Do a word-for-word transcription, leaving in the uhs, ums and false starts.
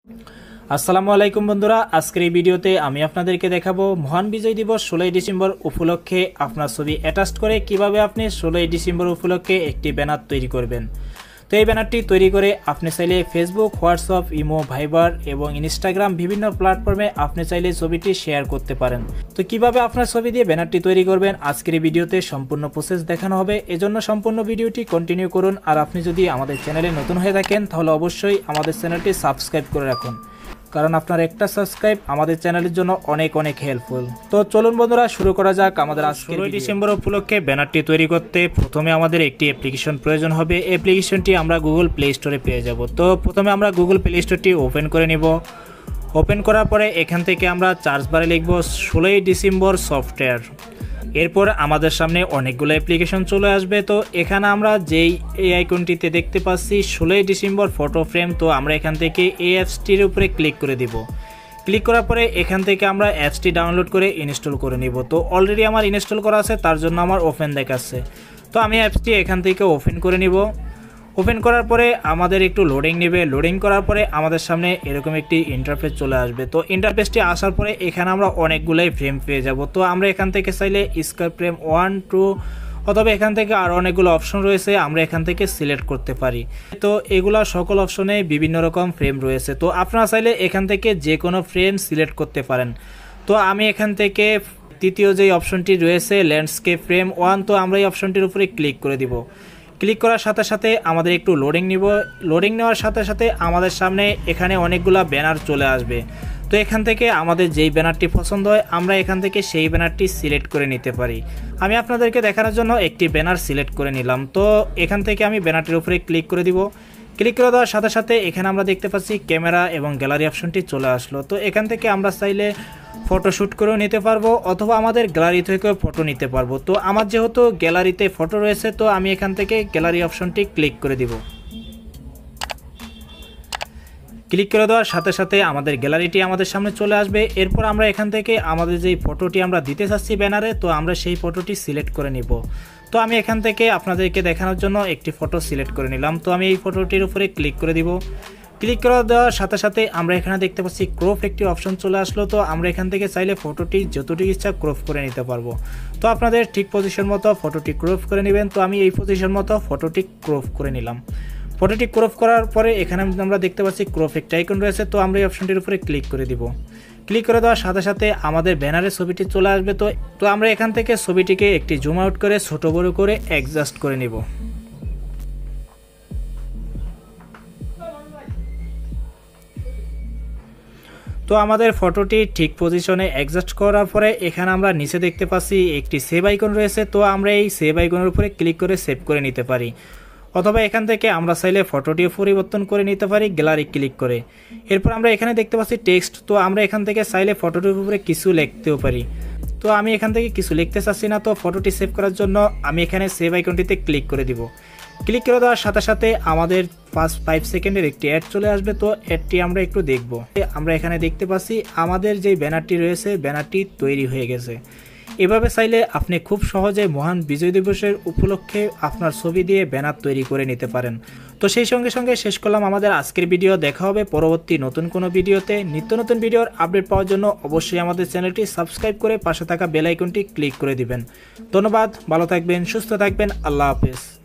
আসসালামু আলাইকুম বন্ধুরা, আজকের এই ভিডিওতে আমি আপনাদেরকে দেখাবো মহান বিজয় দিবস ষোলোই ডিসেম্বর উপলক্ষে আপনার ছবি অ্যাটাচ করে কিভাবে আপনি ষোলোই ডিসেম্বর উপলক্ষে একটি ব্যানার তৈরি করবেন। তো এই ব্যানারটি তৈরি করে আপনি চাইলে ফেসবুক, হোয়াটসঅ্যাপ, ইমো, ভাইবার এবং ইনস্টাগ্রাম বিভিন্ন প্ল্যাটফর্মে আপনি চাইলে ছবিটি শেয়ার করতে পারেন। তো কিভাবে আপনার ছবি দিয়ে ব্যানারটি তৈরি করবেন আজকের এই ভিডিওতে সম্পূর্ণ প্রসেস দেখানো হবে, এজন্য সম্পূর্ণ ভিডিওটি কন্টিনিউ করুন। আর আপনি যদি আমাদের চ্যানেলে নতুন হয়ে থাকেন তাহলে অবশ্যই আমাদের চ্যানেলটি সাবস্ক্রাইব করে রাখুন, কারণ আপনার একটা সাবস্ক্রাইব আমাদের চ্যানেলের জন্য অনেক অনেক হেল্পফুল। তো চলুন বন্ধুরা, শুরু করা যাক আমাদের ষোলোই ডিসেম্বর উপলক্ষে ব্যানারটি তৈরি করতে প্রথমে আমাদের একটি অ্যাপ্লিকেশন প্রয়োজন হবে। অ্যাপ্লিকেশনটি আমরা গুগল প্লে স্টোরে পেয়ে যাব। তো প্রথমে আমরা গুগল প্লে স্টোরটি ওপেন করে নিব। ওপেন করার পরে এখান থেকে আমরা সার্চ বারে লিখব ষোলোই ডিসেম্বর সফটওয়্যার। এরপর আমাদের সামনে অনেকগুলো অ্যাপ্লিকেশন চলে আসবে। তো এখানে আমরা যেই এই আইকনটিতে দেখতে পাচ্ছি ষোলোই ডিসেম্বর ফটো ফ্রেম, তো আমরা এখান থেকে এই অ্যাপসটির উপরে ক্লিক করে দিব। ক্লিক করার পরে এখান থেকে আমরা অ্যাপসটি ডাউনলোড করে ইনস্টল করে নিব। তো অলরেডি আমার ইনস্টল করা আছে, তার জন্য আমার ওপেন দেখাচ্ছে। তো আমি অ্যাপসটি এখান থেকে ওপেন করে নিব। ওপেন করার পরে আমাদের একটু লোডিং নেবে। লোডিং করার পরে আমাদের সামনে এরকম একটি ইন্টারফেস চলে আসবে। তো ইন্টারফেসটি আসার পরে এখানে আমরা অনেকগুলোই ফ্রেম পেয়ে যাব। তো আমরা এখান থেকে চাইলে স্কোয়ার ফ্রেম ওয়ান টু অথবা এখান থেকে আরও অনেকগুলো অপশন রয়েছে, আমরা এখান থেকে সিলেক্ট করতে পারি। তো এগুলা সকল অপশনে বিভিন্ন রকম ফ্রেম রয়েছে। তো আপনারা চাইলে এখান থেকে যে কোনো ফ্রেম সিলেক্ট করতে পারেন। তো আমি এখান থেকে তৃতীয় যেই অপশনটি রয়েছে ল্যান্ডস্কেপ ফ্রেম ওয়ান, তো আমরা এই অপশনটির উপরে ক্লিক করে দিব। ক্লিক করার সাথে সাথে আমাদের একটু লোডিং নিব। লোডিং নেওয়ার সাথে সাথে আমাদের সামনে এখানে অনেকগুলা ব্যানার চলে আসবে। তো এখান থেকে আমাদের যেই ব্যানারটি পছন্দ হয় আমরা এখান থেকে সেই ব্যানারটি সিলেক্ট করে নিতে পারি। আমি আপনাদেরকে দেখানোর জন্য একটি ব্যানার সিলেক্ট করে নিলাম। তো এখান থেকে আমি ব্যানারটির উপরে ক্লিক করে দিব। ক্লিক করে দেওয়ার সাথে সাথে এখানে আমরা দেখতে পাচ্ছি ক্যামেরা এবং গ্যালারি অপশনটি চলে আসলো। তো এখান থেকে আমরা চাইলে ফটোশ্যুট করেও নিতে পারবো অথবা আমাদের গ্যালারি থেকেও ফটো নিতে পারবো। তো আমার যেহেতু গ্যালারিতে ফটো রয়েছে, তো আমি এখান থেকে গ্যালারি অপশনটি ক্লিক করে দিব। ক্লিক করে দেওয়ার সাথে সাথে আমাদের গ্যালারিটি আমাদের সামনে চলে আসবে। এরপর আমরা এখান থেকে আমাদের যেই ফটোটি আমরা দিতে চাচ্ছি ব্যানারে, তো আমরা সেই ফটোটি সিলেক্ট করে নিব। তো আমি এখান থেকে আপনাদেরকে দেখানোর জন্য একটি ফটো সিলেক্ট করে নিলাম। তো আমি এই ফটোটির উপরে ক্লিক করে দিব। ক্লিক করে দেওয়ার সাথে সাথে আমরা এখানে দেখতে পাচ্ছি ক্রপ একটি অপশন চলে আসলো। তো আমরা এখান থেকে চাইলে ফটোটি যতটুকু ইচ্ছা ক্রপ করে নিতে পারবো। তো আপনাদের ঠিক পজিশন মতো ফটোটি ক্রপ করে নেবেন। তো আমি এই পজিশন মতো ফটোটি ক্রপ করে নিলাম। ফটোটি ক্রপ করার পরে এখানে আমরা দেখতে পাচ্ছি ক্রপ একটা আইকন রয়েছে। তো আমরা এই অপশনটির উপরে ক্লিক করে দিব। ক্লিক করে দেওয়ার সাথে সাথে আমাদের ব্যানারের ছবিটি চলে আসবে। তো তো আমরা এখান থেকে ছবিটিকে একটি জুম আউট করে ছোট বড় করে অ্যাডজাস্ট করে নিব। তো আমাদের ফটোটি ঠিক পজিশনে অ্যাডজাস্ট করার পরে এখানে আমরা নিচে দেখতে পাচ্ছি একটি সেভ আইকন রয়েছে। তো আমরা এই সেভ আইকনের উপরে ক্লিক করে সেভ করে নিতে পারি, অথবা এখান থেকে আমরা চাইলে ফটোটিও পরিবর্তন করে নিতে পারি গ্যালারি ক্লিক করে। এরপর আমরা এখানে দেখতে পাচ্ছি টেক্সট। তো আমরা এখান থেকে চাইলে ফটোটির উপরে কিছু লিখতেও পারি। তো আমি এখান থেকে কিছু লিখতে চাচ্ছি না, তো ফটোটি সেভ করার জন্য আমি এখানে সেভ আইকনটিতে ক্লিক করে দিব। ক্লিক করে দেওয়ার সাথে সাথে আমাদের পাঁচ ফাইভ সেকেন্ডের একটি অ্যাড চলে আসবে। তো অ্যাডটি আমরা একটু দেখব। আমরা এখানে দেখতে পাচ্ছি আমাদের যেই ব্যানারটি রয়েছে ব্যানারটি তৈরি হয়ে গেছে। এভাবে চাইলে আপনি খুব সহজে মহান বিজয় দিবসের উপলক্ষে আপনার ছবি দিয়ে ব্যানার তৈরি করে নিতে পারেন। তো সেই সঙ্গে সঙ্গে শেষ করলাম আমাদের আজকের ভিডিও। দেখা হবে পরবর্তী নতুন কোনো ভিডিওতে। নিত্য নতুন ভিডিওর আপডেট পাওয়ার জন্য অবশ্যই আমাদের চ্যানেলটি সাবস্ক্রাইব করে পাশে থাকা বেল আইকনটি ক্লিক করে দিবেন। ধন্যবাদ, ভালো থাকবেন, সুস্থ থাকবেন, আল্লাহ হাফেজ।